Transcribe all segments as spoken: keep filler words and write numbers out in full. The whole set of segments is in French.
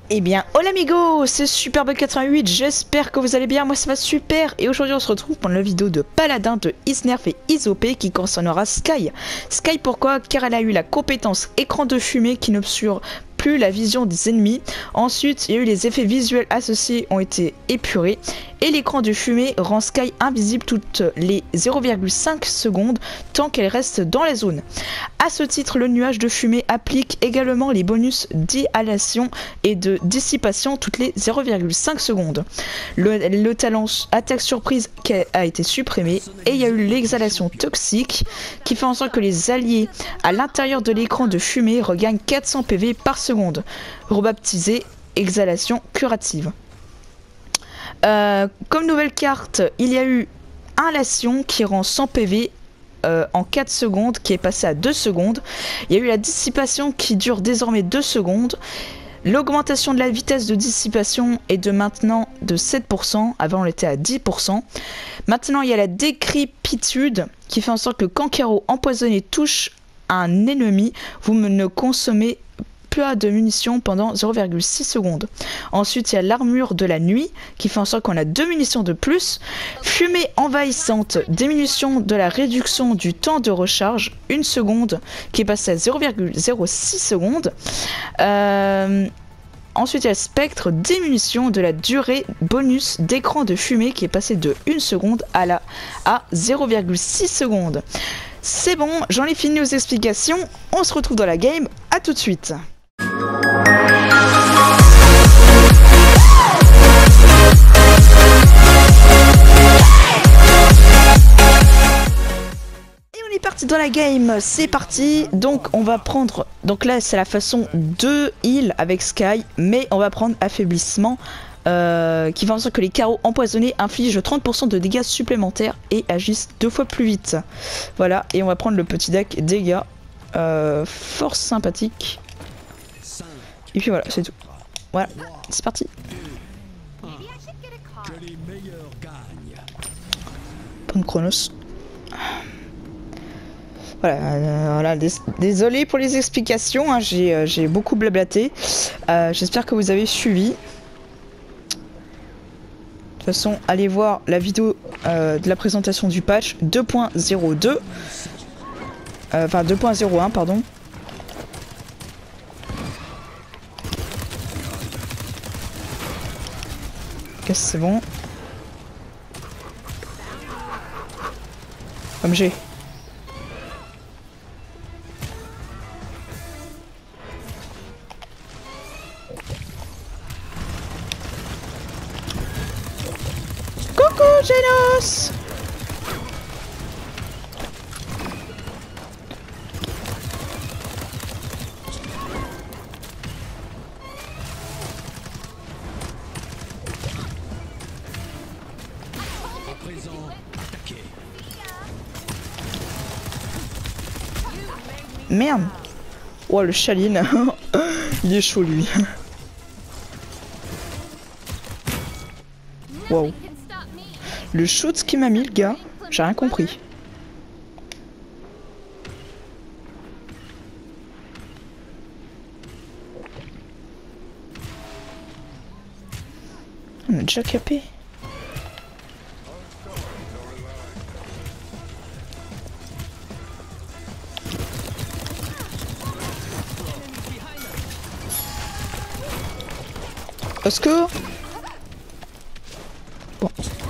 Eh bien, hola amigos, c'est Superbug quatre-vingt-huit, j'espère que vous allez bien, moi ça va super. Et aujourd'hui on se retrouve pour la vidéo de Paladin de Isnerf et Isopé qui concernera Skye. Skye pourquoi? Car elle a eu la compétence écran de fumée qui n'obscure plus la vision des ennemis. Ensuite, il y a eu les effets visuels associés ont été épurés. Et l'écran de fumée rend Skye invisible toutes les zéro virgule cinq secondes tant qu'elle reste dans la zone. A ce titre, le nuage de fumée applique également les bonus d'inhalation et de dissipation toutes les zéro virgule cinq secondes. Le, le talent attaque surprise a été supprimé et il y a eu l'exhalation toxique qui fait en sorte que les alliés à l'intérieur de l'écran de fumée regagnent quatre cents P V par seconde, rebaptisé exhalation curative. Euh, comme nouvelle carte, il y a eu inhalation qui rend cent P V euh, en quatre secondes, qui est passé à deux secondes. Il y a eu la dissipation qui dure désormais deux secondes. L'augmentation de la vitesse de dissipation est de maintenant de sept pour cent, avant on était à dix pour cent. Maintenant il y a la décrépitude qui fait en sorte que quand Caro empoisonné touche un ennemi, vous ne consommez plus de munitions pendant zéro virgule six secondes. Ensuite, il y a l'armure de la nuit qui fait en sorte qu'on a deux munitions de plus. Fumée envahissante, diminution de la réduction du temps de recharge, une seconde qui est passée à zéro virgule zéro six secondes. Euh... Ensuite, il y a spectre, diminution de la durée bonus d'écran de fumée qui est passée de une seconde à, la... à zéro virgule six secondes. C'est bon, j'en ai fini aux explications. On se retrouve dans la game. À tout de suite. Parti dans la game, c'est parti. Donc on va prendre, donc là c'est la façon de heal avec Skye, mais on va prendre affaiblissement euh, qui va en sorte que les carreaux empoisonnés infligent trente pour cent de dégâts supplémentaires et agissent deux fois plus vite. Voilà, et on va prendre le petit deck dégâts, euh, force sympathique, et puis voilà, c'est tout. Voilà, c'est parti. Bonne Chronos. Voilà, euh, voilà dés désolé pour les explications, hein, j'ai euh, beaucoup blablaté. Euh, J'espère que vous avez suivi. De toute façon, allez voir la vidéo euh, de la présentation du patch deux point zéro deux. Euh, enfin, deux point zéro un, pardon. Ok, c'est bon. Comme j'ai. Coucou Genos. Merde. Oh le chaline. Il est chaud lui. Wow. Le shoot qui m'a mis le gars, j'ai rien compris. On a déjà capé. Au secours. Bon.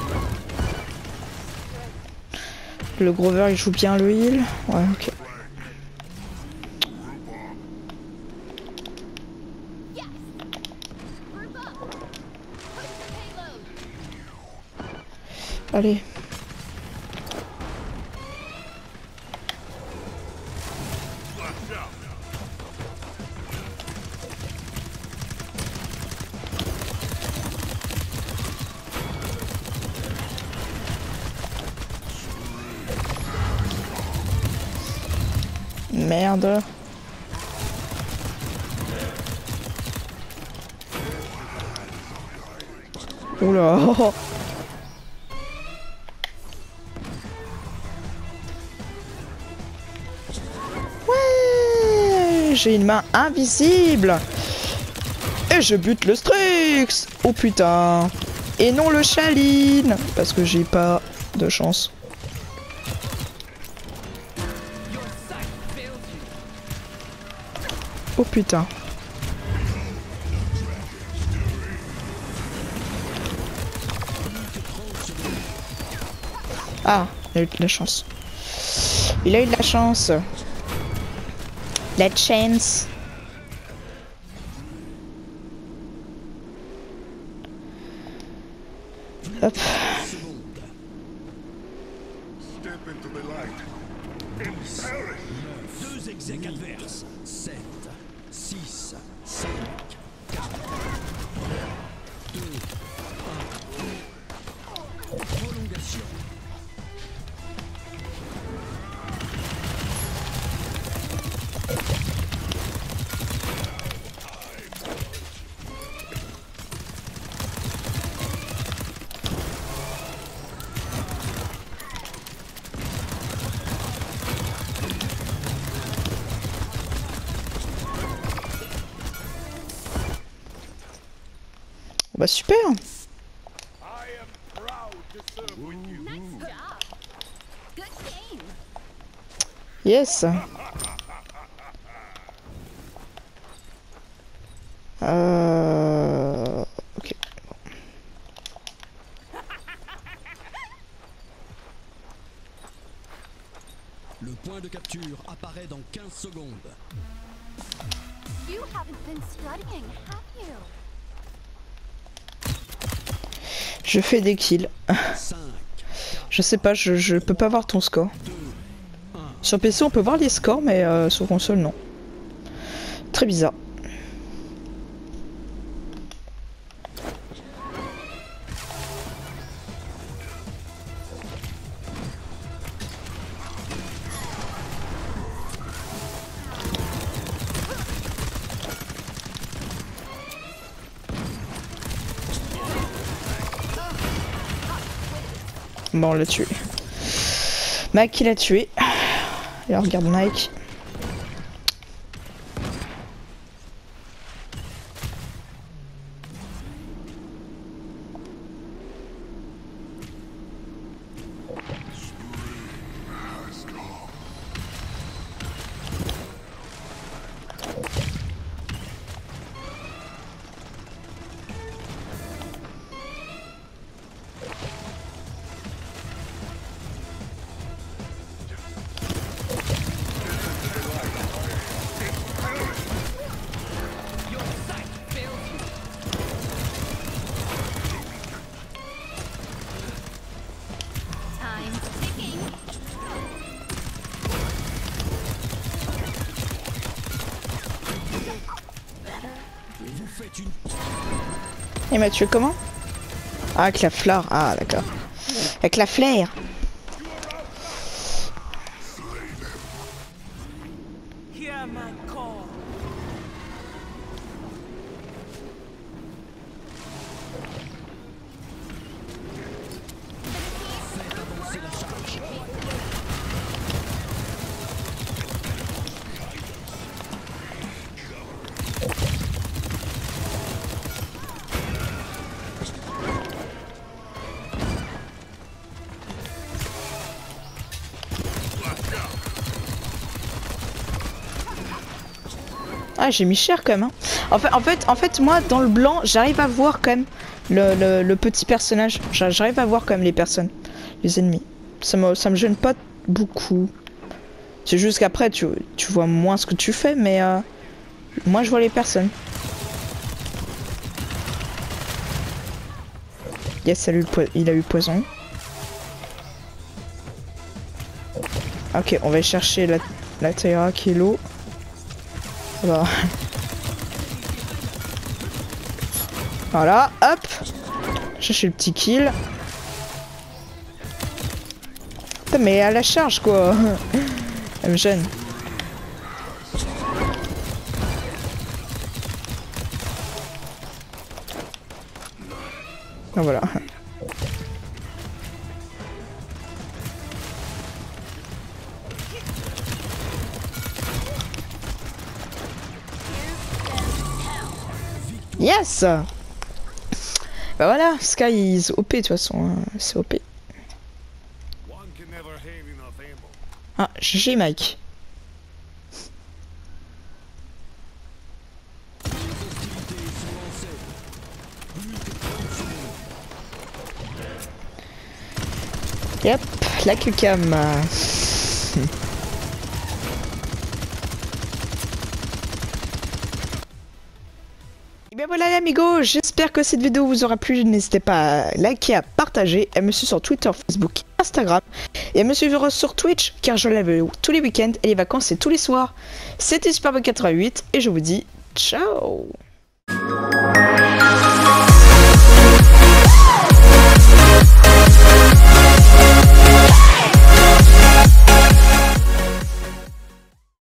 Le Grover il joue bien le heal. Ouais, ok. Allez. Merde. Oula. Ouais, j'ai une main invisible. Et je bute le Strix. Oh putain. Et non le Chaline. Parce que j'ai pas de chance. Oh putain. Ah, il a eu de la chance. Il a eu de la chance. La chance. Hop. Deux execs adverses. sept, six, cinq, quatre, deux, un. Prolongation. Bah super. Yes. Euh... Ok. Le point de capture apparaît dans quinze secondes. You haven't been studying, have you? Je fais des kills. cinq, Je sais pas, je, je peux pas voir ton score. Sur P C on peut voir les scores mais euh, sur console non. Très bizarre. Bon on l'a tué. Mike il a tué. Alors regarde Mike. Time's ticking. Vous faites une Il m'a tué comment? Ah avec la fleur. Ah d'accord. Avec la flair. Hear my call. Ah j'ai mis cher quand même. Hein. En fait, en fait, en fait, moi dans le blanc, j'arrive à voir quand même le, le, le petit personnage. J'arrive à voir quand même les personnes, les ennemis. Ça me, ça me gêne pas beaucoup. C'est juste qu'après tu, tu vois moins ce que tu fais, mais euh, moi je vois les personnes. Yes, salut, il a eu poison. Ok, on va chercher la, la Terra qui est l'eau. Voilà. Voilà, hop. Chercher le petit kill. Putain, mais à la charge quoi. Elle me gêne. Ah, voilà. Yes. Bah voilà, Sky is O P de toute façon, hein. C'est O P. Ah, G G Mike. Yep, la Q-cam. Et bien voilà les amigos, j'espère que cette vidéo vous aura plu. N'hésitez pas à liker, à partager, à me suivre sur Twitter, Facebook, Instagram et à me suivre sur Twitch car je live tous les week-ends et les vacances c'est tous les soirs. C'était Superbug quatre-vingt-huit et je vous dis ciao.